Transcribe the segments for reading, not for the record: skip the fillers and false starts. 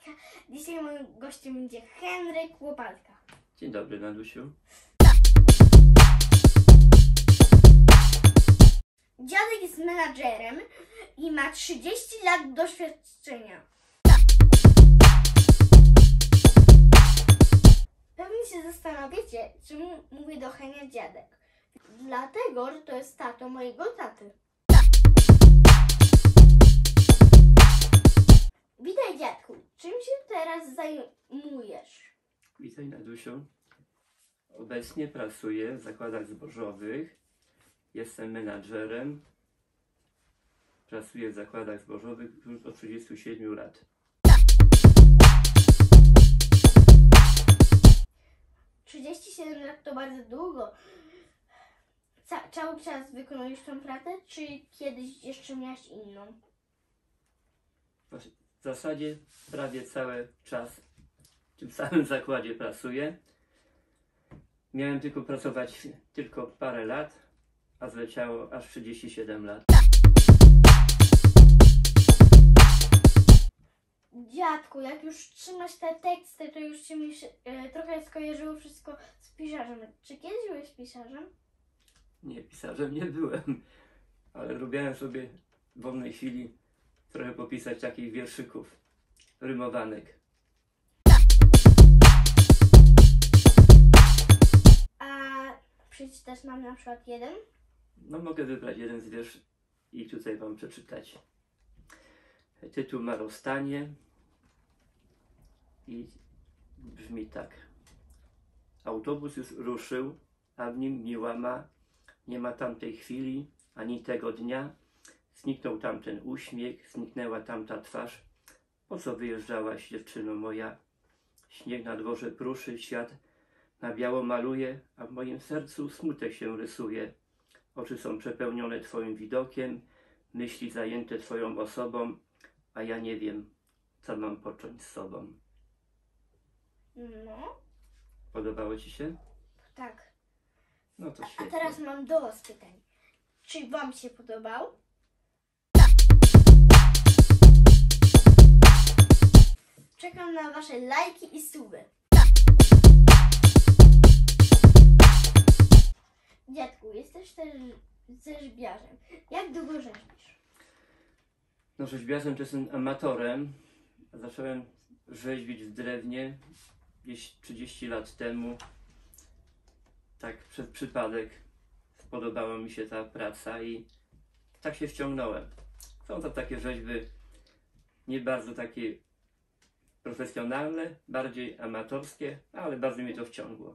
Łopatka. Dzisiaj moim gościem będzie Henryk Łopatka. Dzień dobry, Nadusiu. Dziadek jest menadżerem i ma 30 lat doświadczenia. Pewnie się zastanawiacie, czemu mówię do Henia dziadek. Dlatego, że to jest tato mojego taty. Witaj, dziadku. Czym się teraz zajmujesz? Witaj, Nadusiu. Obecnie pracuję w zakładach zbożowych. Jestem menadżerem. Pracuję w zakładach zbożowych już od 37 lat. - 37 lat to bardzo długo. Cały czas wykonujesz tę pracę, czy kiedyś jeszcze miałeś inną? W zasadzie prawie cały czas w tym samym zakładzie pracuję. Miałem tylko pracować tylko parę lat, a zleciało aż 37 lat. Dziadku, jak już trzymasz te teksty, to już ci mi się trochę skojarzyło wszystko z pisarzem. Czy kiedyś byłeś pisarzem? Nie, pisarzem nie byłem, ale lubiłem sobie w wolnej chwili trochę popisać takich wierszyków, rymowanek. A przeczytasz nam na przykład jeden? No mogę wybrać jeden z wierszy i tutaj wam przeczytać. Tytuł ma rozstanie i brzmi tak. Autobus już ruszył, a w nim miła ma. Nie ma tamtej chwili, ani tego dnia. Zniknął tamten uśmiech, zniknęła tamta twarz. Po co wyjeżdżałaś, dziewczyno moja? Śnieg na dworze pruszy, świat na biało maluje, a w moim sercu smutek się rysuje. Oczy są przepełnione twoim widokiem, myśli zajęte twoją osobą, a ja nie wiem, co mam począć z sobą. No, Podobało ci się? tak. No to A świetnie. teraz mam do was pytań. Czy wam się podobał? Czekam na wasze lajki i suby. Dziadku, jesteś też rzeźbiarzem. Jak długo rzeźbisz? No rzeźbiarzem to jestem amatorem. Zacząłem rzeźbić w drewnie gdzieś 30 lat temu. Tak przez przypadek spodobała mi się ta praca i tak się wciągnąłem. Są to takie rzeźby nie bardzo takie profesjonalne, bardziej amatorskie, ale bardzo mnie to wciągło.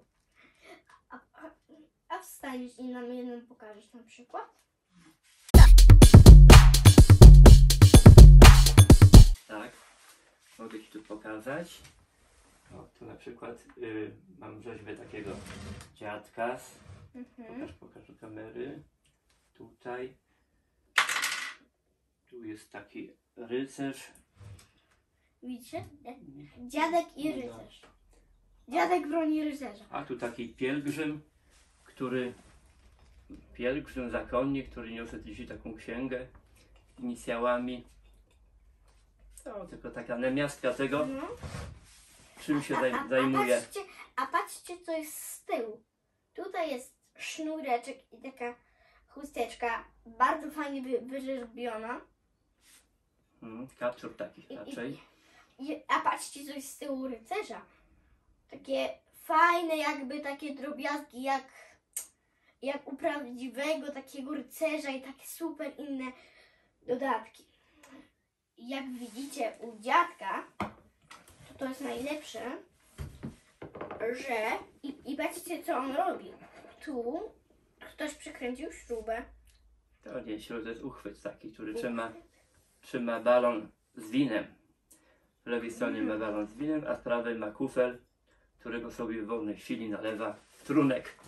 A wstaniesz i nam jedną pokażesz na przykład? Tak, mogę ci tu pokazać. O, tu na przykład mam rzeźbę takiego dziadka. Pokaż do kamery. Tutaj. Tu jest taki rycerz. Widzicie? Dziadek i rycerz. Dziadek broni rycerza. A tu taki pielgrzym zakonnik, który niósł dzisiaj taką księgę z inicjałami. No, tylko taka namiastka tego, No. czym się zajmuje. A patrzcie, co jest z tyłu. Tutaj jest sznureczek i taka chusteczka, bardzo fajnie wyrzeźbiona. Kaptur taki raczej. A patrzcie, co jest z tyłu rycerza. Takie fajne, jakby takie drobiazgi, jak u prawdziwego takiego rycerza i takie super inne dodatki. Jak widzicie u dziadka, to jest najlepsze, że i patrzcie, co on robi. Tu ktoś przykręcił śrubę. To nie, to jest uchwyt taki, który trzyma balon z winem. W lewej stronie ma balon z winem, a z prawej ma kufel, którego sobie w wolnej chwili nalewa trunek.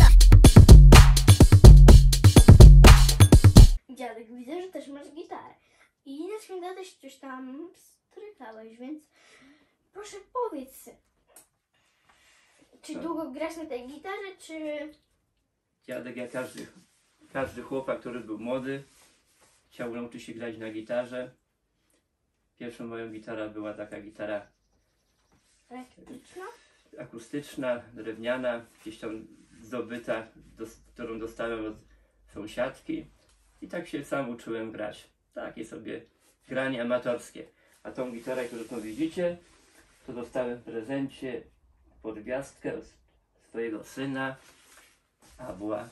Dziadek, widzę, że też masz gitarę. I widać mi kiedyś coś tam strykałeś, więc proszę powiedz, czy długo grasz na tej gitarze, czy... Dziadek, jak każdy chłopak, który był młody, chciał nauczyć się grać na gitarze. Pierwszą moją gitara była taka gitara Elektryczna? akustyczna, drewniana, gdzieś tam zdobyta, którą dostałem od sąsiadki. I tak się sam uczyłem grać. Takie sobie granie amatorskie. A tą gitarę, którą tu widzicie, to dostałem w prezencie pod gwiazdkę od swojego syna, Abła.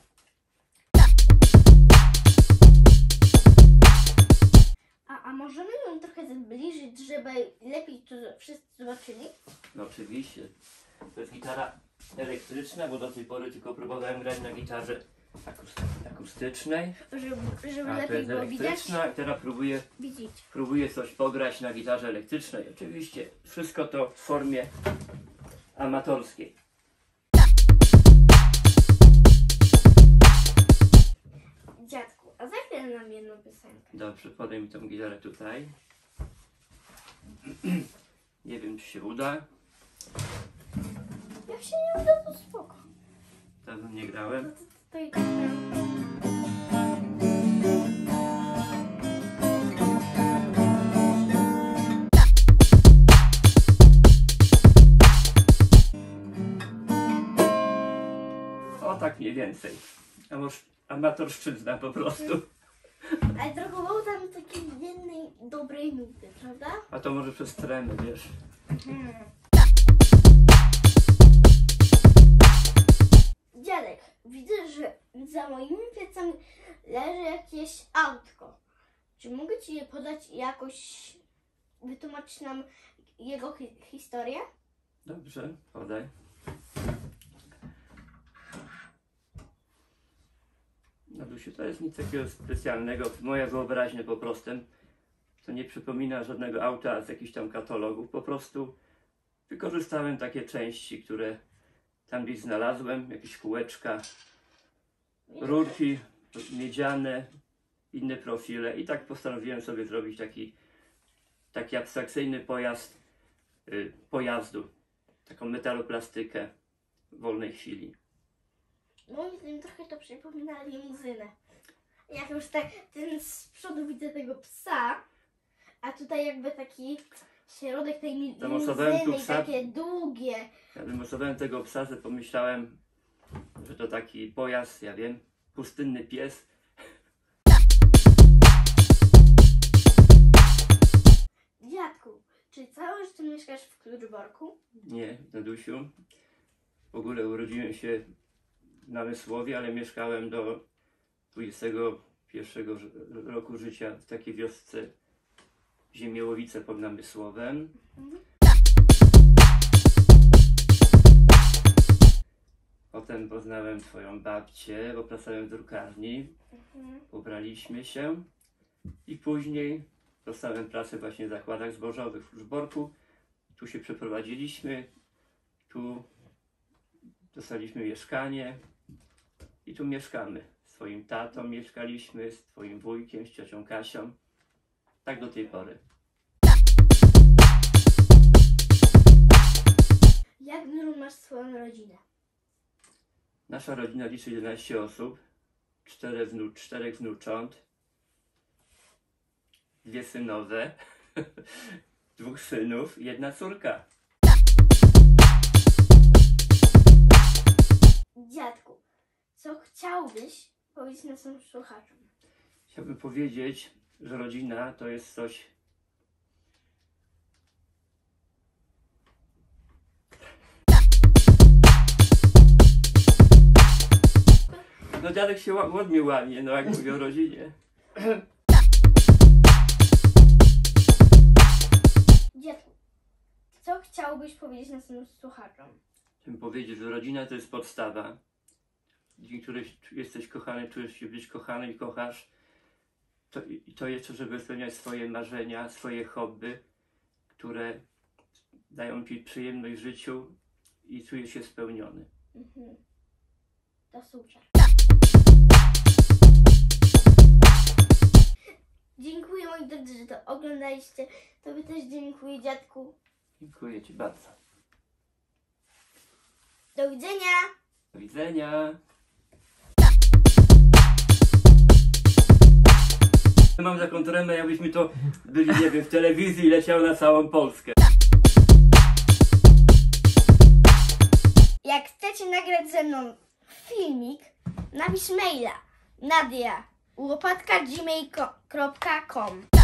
A możemy ją trochę zbliżyć, żeby lepiej to wszyscy zobaczyli? No oczywiście. To jest gitara elektryczna, bo do tej pory tylko próbowałem grać na gitarze akustycznej. Żeby A to lepiej jest było widać? elektryczna i teraz Widzieć. próbuję coś pograć na gitarze elektrycznej. Oczywiście wszystko to w formie amatorskiej. Dziadku, a zagraj nam jedną piosenkę. Dobrze, podaj mi tą gitarę tutaj. Nie wiem, czy się uda. Jak się nie uda, to spoko. Dawno nie grałem. To i tak. O, tak mniej więcej. A może amatorszczyzna po prostu. Ale brakowało tam takiej jednej dobrej nuty, prawda? A to może przez tremę, wiesz. Dziadek, widzę, że za moimi plecami leży jakieś autko. Czy mogę Ci je podać i jakoś wytłumaczyć nam jego historię? Dobrze, podaj. No Dusiu, to jest nic takiego specjalnego. Moja wyobraźnia po prostu. To nie przypomina żadnego auta z jakichś tam katalogów. Po prostu wykorzystałem takie części, które tam gdzieś znalazłem. Jakieś kółeczka, rurki miedziane, inne profile. I tak postanowiłem sobie zrobić taki abstrakcyjny pojazd pojazdu. Taką metaloplastykę w wolnej chwili. Moim zdaniem trochę to przypomina limuzynę. Jak już tak ten z przodu widzę tego psa, a tutaj jakby taki środek tej Zamocowałem tu limuzyny, psa. takie długie. Ja wymocowałem tego psa, że pomyślałem, że to taki pojazd, ja wiem, pustynny pies. Dziadku, czy całe życie mieszkasz w Kluczborku? Nie, Nadusiu. W ogóle urodziłem się w Namysłowie, ale mieszkałem do 21 roku życia w takiej wiosce Ziemiołowice pod Namysłowem. Potem poznałem twoją babcię, bo pracowałem w drukarni. Ubraliśmy się i później dostałem pracę właśnie w zakładach zbożowych w Kluczborku. Tu się przeprowadziliśmy, tu dostaliśmy mieszkanie i tu mieszkamy. Z twoim tatą mieszkaliśmy, z twoim wujkiem, z ciocią Kasią. Tak do tej pory. Jak dużą masz swoją rodzinę? Nasza rodzina liczy 11 osób, 4 wnucząt, 2 synowe, 2 synów i 1 córka. Dziadku, co chciałbyś powiedzieć naszym słuchaczom? Chciałbym powiedzieć, że rodzina to jest coś. No dziadek się ładnie łamie, no jak mówię o rodzinie. Dziadku, co chciałbyś powiedzieć naszym słuchaczom? Chciałbym powiedzieć, że rodzina to jest podstawa, dzięki której jesteś kochany, czujesz się być kochany i kochasz. To jeszcze, żeby spełniać swoje marzenia, swoje hobby, które dają ci przyjemność w życiu i czujesz się spełniony. To super. Dziękuję moi drodzy, że to oglądaliście. Tobie też dziękuję, dziadku. Dziękuję ci bardzo. Do widzenia. Do widzenia. Mam taką tremę, jakbyśmy to byli, nie wiem, w telewizji i leciał na całą Polskę. Jak chcecie nagrać ze mną filmik, napisz maila nadia@gmail.com.